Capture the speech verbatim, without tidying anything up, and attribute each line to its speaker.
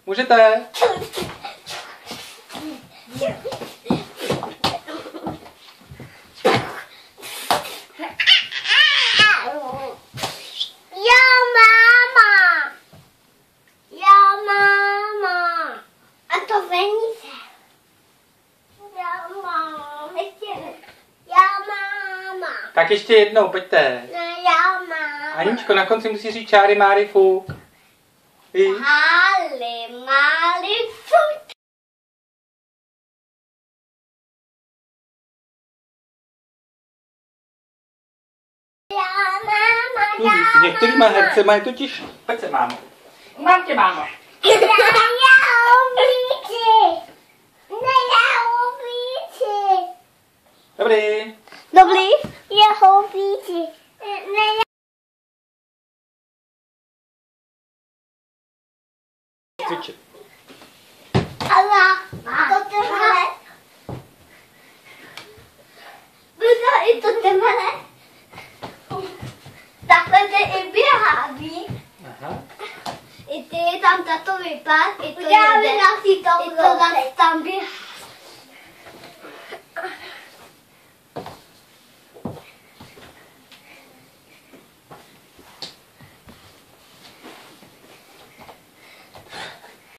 Speaker 1: Můžete.
Speaker 2: Jo, máma. Jo, máma. A to peníze. Jo, máma. Jo, máma.
Speaker 1: Tak ještě jednou, pojďte.
Speaker 2: No, jo, máma.
Speaker 1: Aničko, na konci musí říct čáry, máry, fuk. Víš?
Speaker 2: Máli, máli, fuk.
Speaker 1: Některýma hercema je totiž... Pojď se, mámo. Mám tě, mámo.
Speaker 2: Já ubíci. Ne, já ubíci.
Speaker 1: Dobrý.
Speaker 2: Dobrý. Já ubíci. Ne, já...
Speaker 1: Cvičit.
Speaker 2: Ale, to temele. Bude i to temele. Takhle to i běhá, víš?
Speaker 1: Aha.
Speaker 2: I ty tam tato vypad, i to jede, i to tam běhá.